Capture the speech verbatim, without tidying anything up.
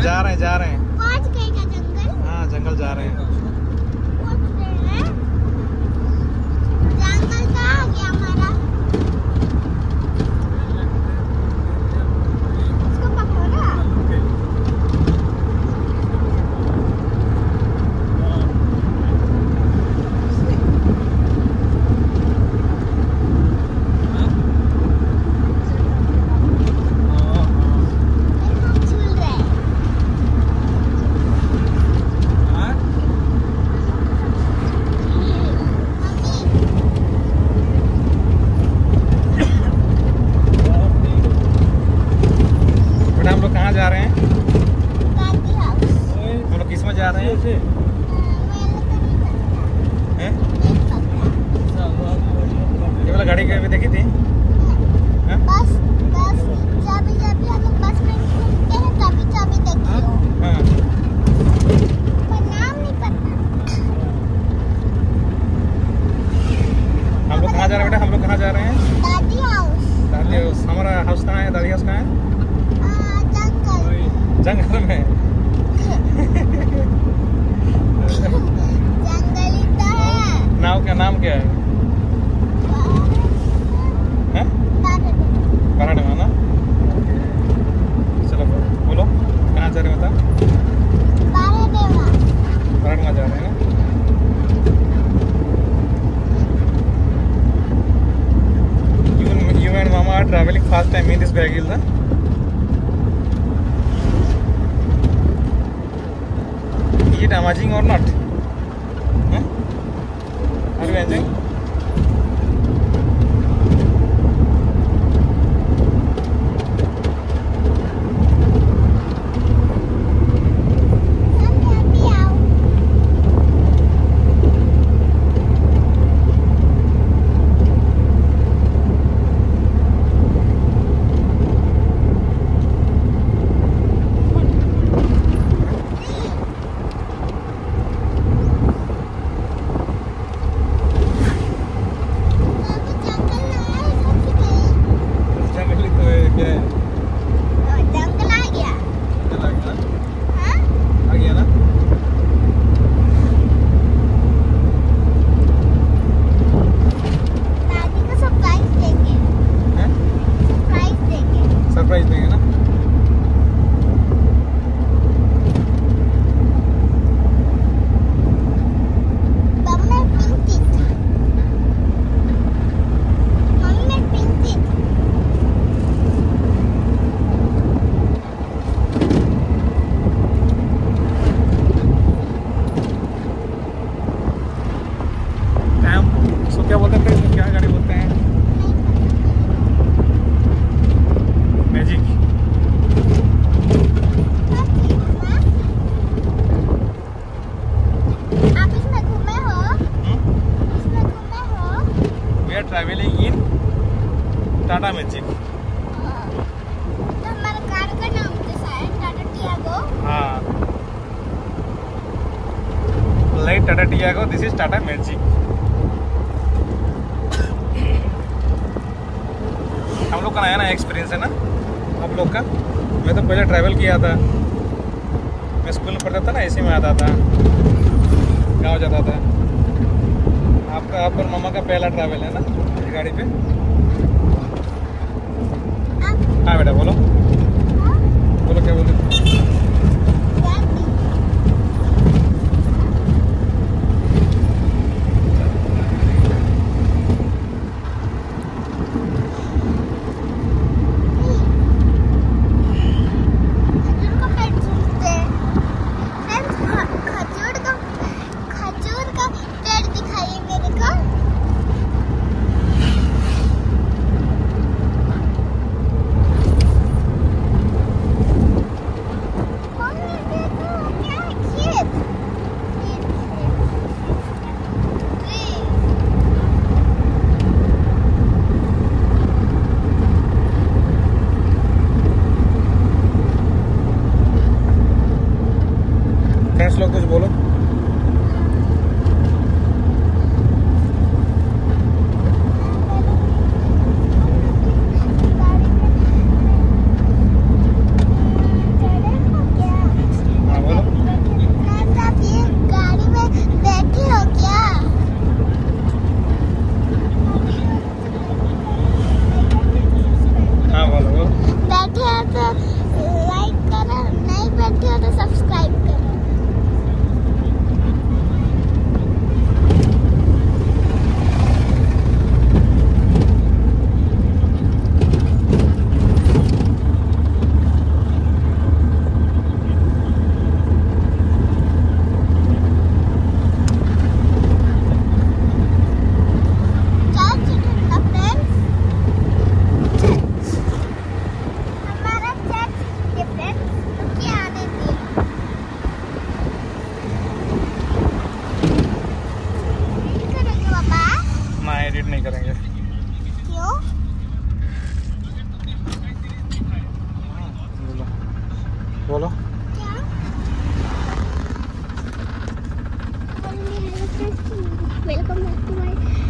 जा रहे हैं जा रहे हैं पहुंच गए क्या जंगल? हाँ जंगल जा रहे हैं। पहुंच गए हैं। जंगल कहाँ आ गया हमारा? इसको पकड़ो ना। जा रहे हैं दादी हाउस। हम लोग किस में जा रहे हैं? हैं? ये वाला गाड़ी कभी देखी थी? हैं? बस बस चाबी चाबी हम लोग बस में घूमते हैं चाबी चाबी देखी हो। हाँ पर नाम नहीं पता। हम लोग कहाँ जा रहे हैं बेटा? हम लोग कहाँ जा रहे हैं? दादी हाउस। दादी हाउस। हमारा हाउस कहाँ है? दादी हाउस कहाँ है? जंगल में। जंगल ही तो है। नाव का नाम क्या है? हैं? पराठे ना? चलो बोलो कहाँ जा रहे हो? बता। पराठे में जा रहे हैं ना? You, you and Mama are traveling first time in this vehicle, na? Is it amazing or not? Huh? Are you enjoying? Surprise देंगे ना? उसको क्या बोलते हैं? क्या गाड़ी बोलते हैं? मैजिक। आप इसमें घूमे हो? इसमें घूमे हो? We are traveling in Tata Magic. तो हमारा कार का नाम कैसा है? टाटा टियागो। हाँ like Tata Tiago, this is Tata Magic. हम लोग का नया नया एक्सपीरियंस है ना आप लोग का। मैं तो पहले ट्रैवल किया था, मैं स्कूल में पढ़ता था ना, ऐसे में आता था, गांव जाता था। आपका आप और मामा का पहला ट्रैवल है ना इस गाड़ी पे? हाँ बेटा बोलो बोलो क्या बोलो? फ्रेंड्स लोग कुछ बोलो। बोलो। क्या? Welcome back to my